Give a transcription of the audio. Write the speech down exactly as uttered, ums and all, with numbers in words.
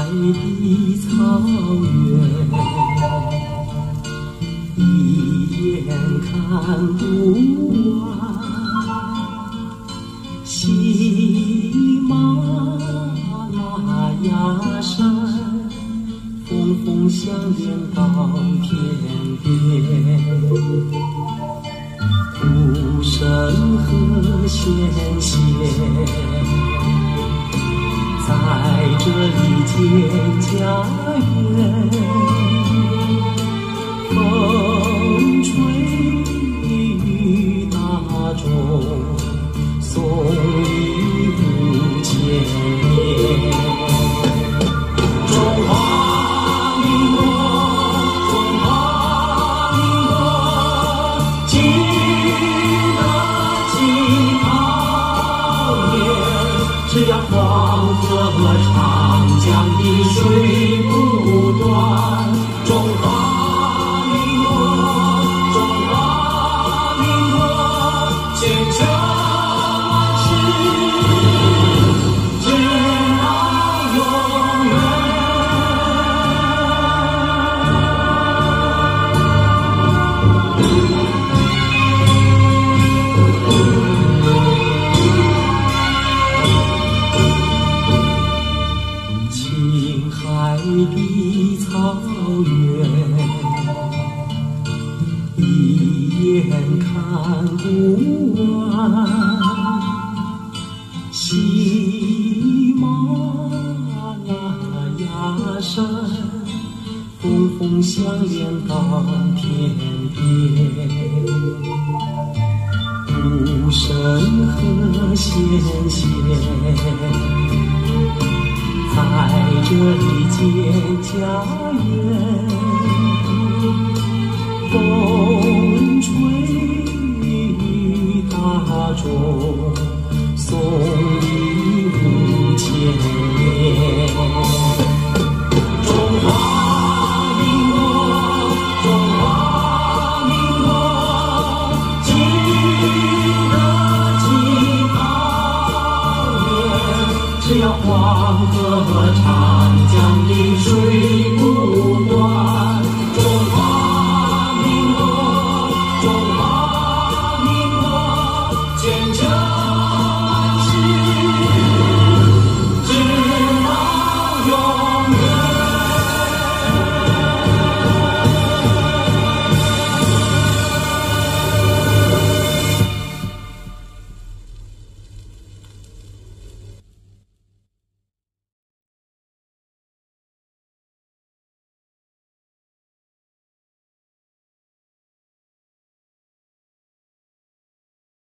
的草原，一眼看不完。喜马拉雅山，峰峰相连到天边。古神和仙仙，在这里建家园。风吹雨打中，送礼物千年。中华民国，中华民国，记得起跑年。只要黄河和长江的水不断，中华。青海的草原，一眼看不完。喜马拉雅山，峰峰相连到天边。古神和仙仙，在这里建家园。风吹雨打中，